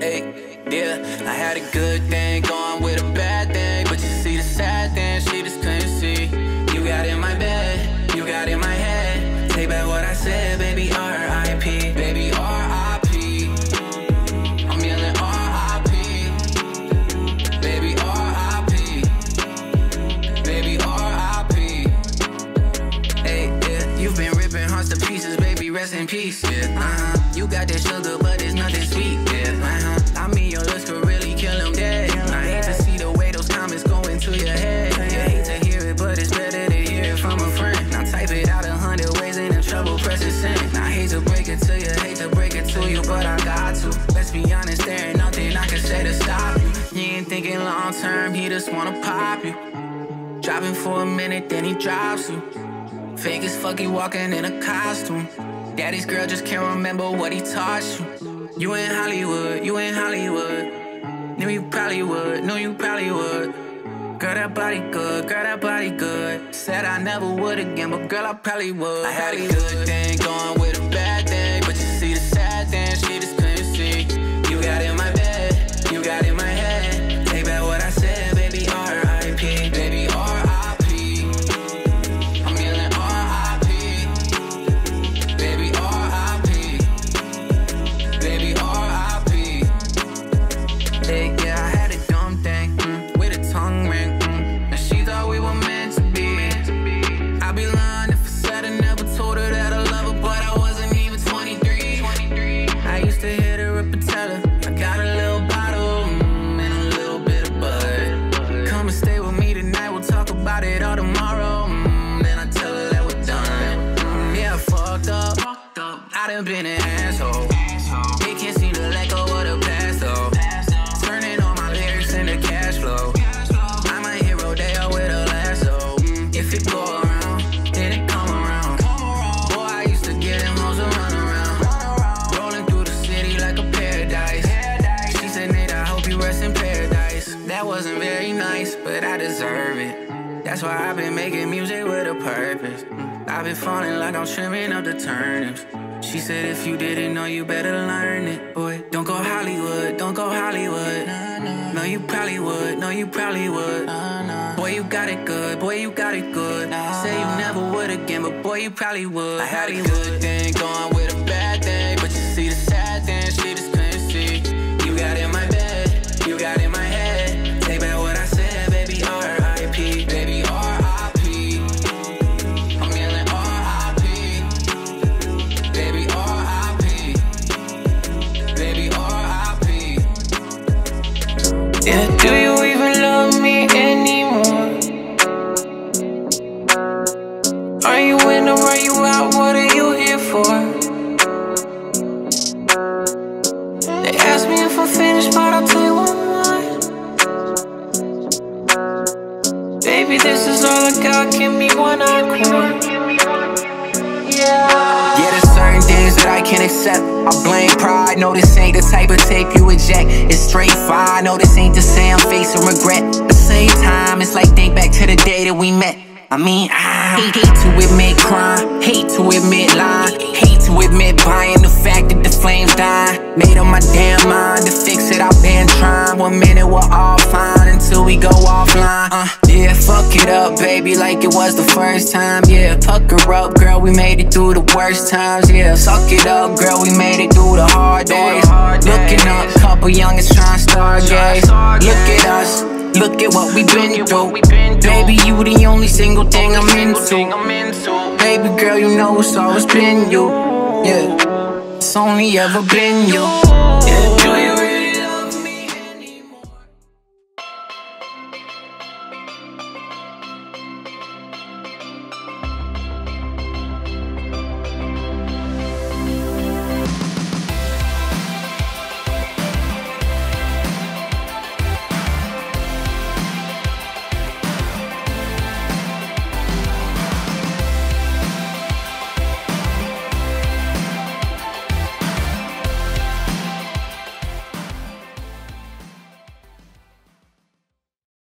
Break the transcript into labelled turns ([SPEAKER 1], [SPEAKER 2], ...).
[SPEAKER 1] Hey, yeah, I had a good thing going with a bad thing, but you see the sad thing, she just couldn't see. You got in my bed, you got in my head. Take back what I said, baby, R.I.P. Baby, R.I.P. I'm yelling R.I.P. Baby, R.I.P. Baby, R.I.P. Hey, yeah, you've been ripping hearts to pieces, baby, rest in peace, yeah, You got that sugar, but it's nothing sweet, yeah, I mean, your looks could really kill them dead. I hate to see the way those comments go into your head. You hate to hear it, but it's better to hear it from a friend. Now type it out 100 ways, ain't in trouble, press it send. I hate to break it to you, hate to break it to you, but I got to. Let's be honest, there ain't nothing I can say to stop you. He ain't thinking long term, he just wanna pop you. Dropping for a minute, then he drops you. Fake as fuck, he walking in a costume. Daddy's girl just can't remember what he taught you. You in Hollywood, you in Hollywood. Knew you probably would, knew you probably would. Girl, that body good, girl, that body good. Said I never would again, but girl, I probably would. I had a good thing going with a bad thing, but you see the sad thing, she just couldn't see. You got in my bed, you got in my head. Take back what I said, baby, R.I.P. Baby, R.I.P. I'm yelling R.I.P. Baby, R.I.P. Baby, R.I.P. Hey, yeah, I had a dumb thing with a tongue ring, and she thought we were meant to be. I'd be lying if I said I never told her that I love her, but I wasn't even 23. I used to hit her up and tell her I got a little bottle and a little bit of bud. Come and stay with me tonight, we'll talk about it all tomorrow. Then I tell her that we're done. Yeah, I fucked up. I done been an asshole. They can't seem to let go of the past though. Turning all my lyrics into cash flow. I might hit Rodeo with a lasso. If it go around, then it come around. Boy, I used to get them hoes to run around. Rolling through the city like a paradise. She said, Nate, I hope you rest in paradise. That wasn't very nice, but I deserve it. That's why I've been making music with a purpose. I've been falling like I'm trimming up the turnips. She said if you didn't know, you better learn it. Boy, don't go Hollywood, don't go Hollywood. No, you probably would, no, you probably would. Boy, you got it good, boy, you got it good. Say you never would again, but boy, you probably would. I had a good thing going with a bad thing, but you see the sad thing, she just couldn't see. You got in my bed, you got in my head. Take back what I said, baby, R.I.P. Baby, R.I.P. I'm yelling R.I.P. Baby, R.I.P. Baby, R.I.P.
[SPEAKER 2] Yeah, do you even love me anymore? Are you in or are you out? What are you here for? They ask me if I'm finished, but I'll tell you one more. Baby, this is all I got, give me one encore.
[SPEAKER 1] Yeah, there's certain things that I can't accept. I blame pride, no this ain't the type of tape you eject. It's straight fire, no this ain't the same facing regret. At the same time, it's like think back to the day that we met. I mean, I hate to admit crime, hate to admit lying, hate to admit buying the fact that the flames dying. Made up my damn mind to fix it, I've been trying. 1 minute we're all fine until we go offline. Yeah, fuck it up, baby, like it was the first time. Yeah, pucker up, girl, we made it through the worst times. Yeah, suck it up, girl, we made it through the hard days. Looking up, couple youngins trying to stargaze. Look at us, look at what we've been through. Baby, you the only single thing I'm into. Baby girl, you know it's always been you. Yeah, it's only ever been you. Yeah.